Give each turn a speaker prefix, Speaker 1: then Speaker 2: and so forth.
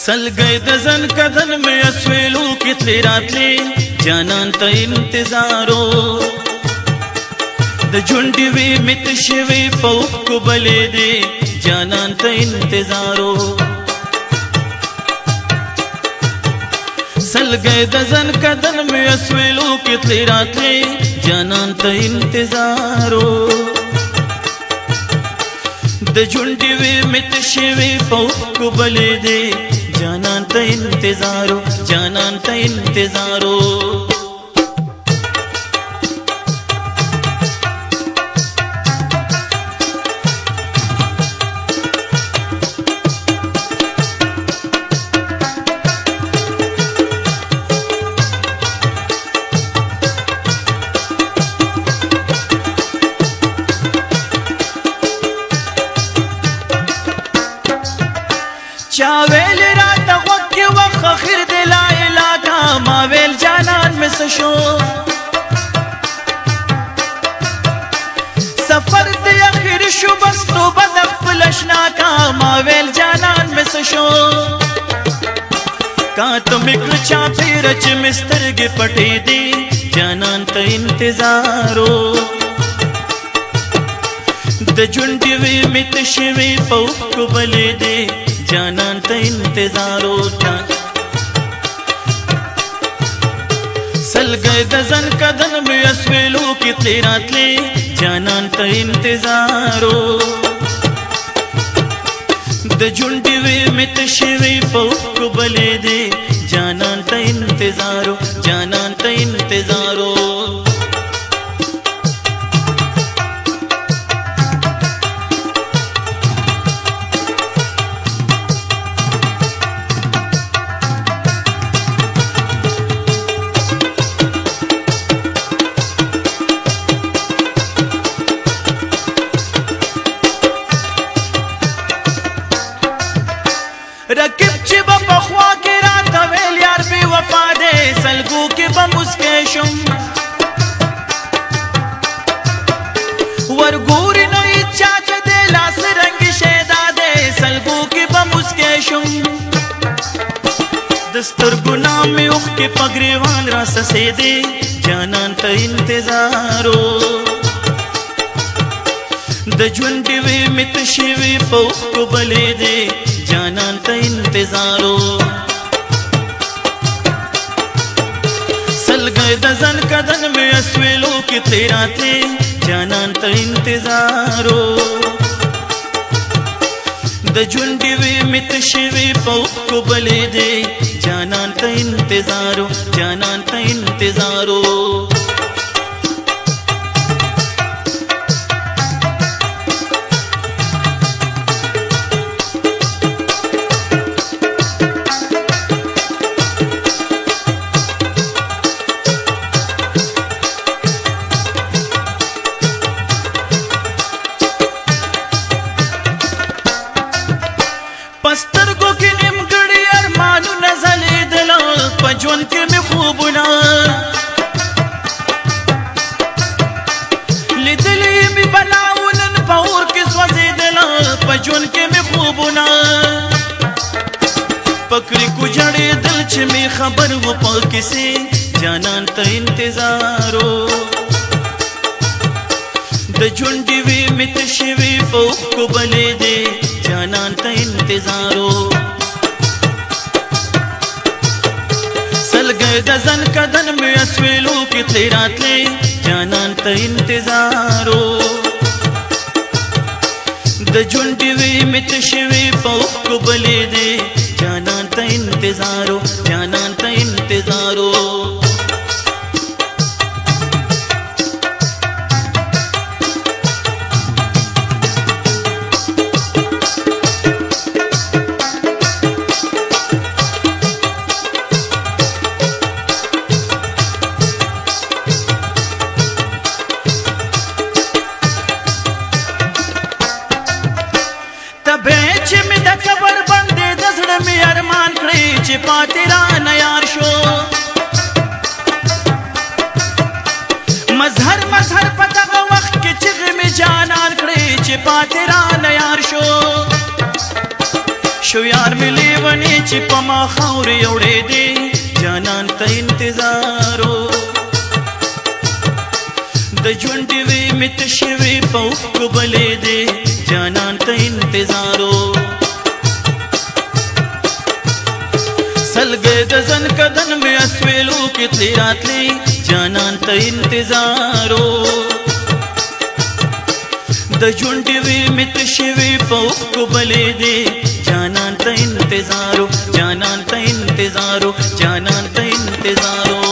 Speaker 1: सलगई दजन कदन में असवेलू की तले रातले जानन त इंतजारो द झुंडी वे मित शिवे पौख को बले दे जानन त इंतजारो सलगई दजन कदन में असवेलू की तले रातले जानन त इंतजारो द झुंडी वे मित शिवे पौख को बले दे जानन त इंतजारो जानन त इंतजारो चावेल रात वक्त वक्त आखिर दिला इलाका मावेल जानन में सशो सफर दे आखिर शो बस तो बदक पलशना का मावेल जानन में सशो का तुमिक चाफी रच मिस्तर के पटे दे जानन त इंतजारो द झुंडी वे मित शिवे पौख को बले दे जानन त इंतजारो सलगई दजन कदन में असवेलू की तले रातले जानन त इंतजारो द झुंडी वे मित शिवे पौख को बले दे जानन त इंतजारो जानन त इंतजारो रकिब चिब बखवा के रात वेल यार भी वफा दे सलगू के बमुस्के शुम वरगूर नो इच्छा के दे लास रंग शेदा दे सलगू के बमुस्के शुम दस्तर गुनाह में उख के पगरेवान रास से दे जानन त इंतजारो द झुंडी वे मित शिवे पौख को बले दे जानन त इंतजारो सलगई दजन कदन में असवेलू की तले रातले जानन त इंतजारो द झुंडी वे मित शिवे पौख को बले दे जानन त इंतजारो जानन त इंतजारो पस्तर को की निमगड़ी अरमानु नजले दिला पजवन के में खूबना लिदली में बनाउलन पौर के स्वजे दिला पजवन के में खूबना पकड़ी कुजड़े दिल छ में खबर वो पाक से जानन त इंतजारो द झुंडी वे मित शिवे पौख को बले दे जानन त इंतजारो सलगई दजन कदन में असवेलू की तले रातले जानन त इंतजारो द झुंडी वे मित शिवे पौख को बले दे जानन त इंतजारो जानन त इंतजारो पातेरा नयार शो मजहर मजहर पता वक्त के चिग में जानन करे पातेरा नयार शो शो यार मिले वने چې په ما خاورې یوړې دې جانان ته انتظارو د ژوند ډیوې مې تشې وې په اوښکو بلې دې جانان ته انتظارو سلګې د زن کدن مې اسویلو کې تلې راتلې جانان ته انتظارو د ژوند ډیوې مې تشې وې په اوښکو بلې دې جانان ته انتظارو جانان ته انتظارو جانان ته انتظارو